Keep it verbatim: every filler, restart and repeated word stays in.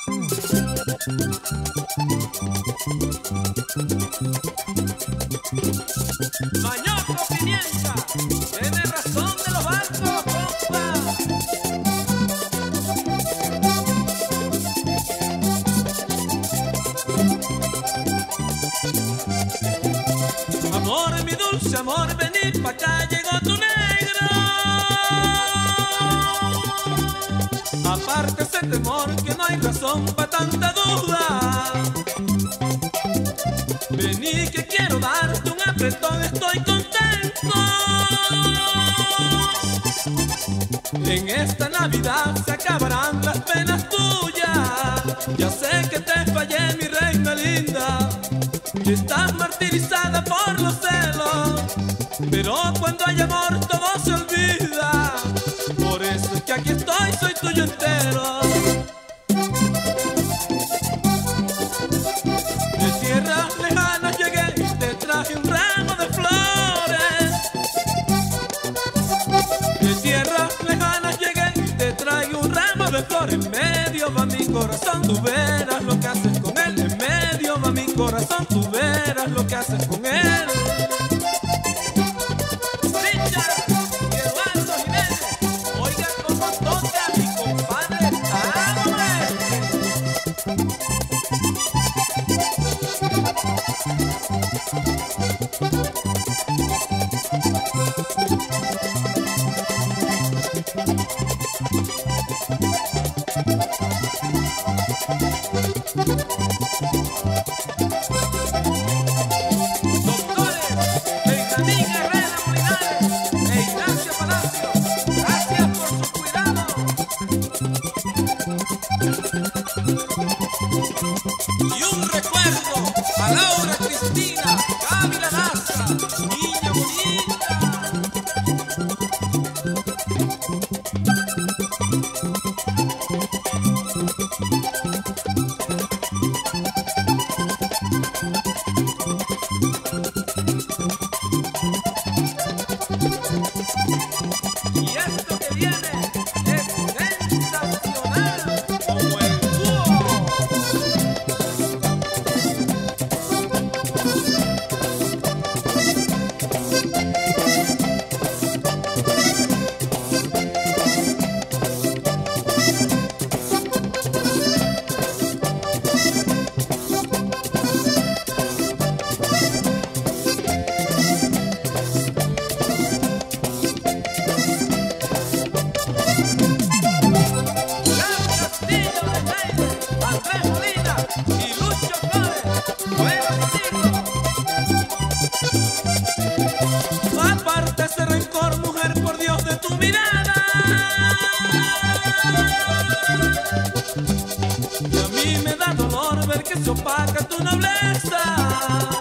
Mañoco Pimienta, tiene razón de los barcos, compa. Amor, mi dulce amor, vení pa' acá, llegó tu negro. Aparte ese temor que no hay razón pa' tanta duda. Vení que quiero darte un apretón, estoy contento. En esta Navidad se acabarán las penas tuyas. Ya sé que te fallé, mi reina linda, que estás martirizada por los celos, pero cuando hay amor todo se olvida. Por eso es que aquí estoy, soy tuyo entero. De tierras lejanas llegué y te traje un ramo de flores. De tierras lejanas llegué y te traigo un ramo de flores. En medio va mi corazón, tú verás lo que haces con él. En medio va mi corazón, tú verás lo que haces con él. Richard y Eduardo Jiménez, oigan cómo toca mi compadre y un recuerdo a Laura Cristina Ávila Daza, niña bonita. Y esto que viene es sensacional como el búho. Aparte ese rencor, mujer, por Dios, de tu mirada. Y a mí me da dolor ver que se opaca tu nobleza.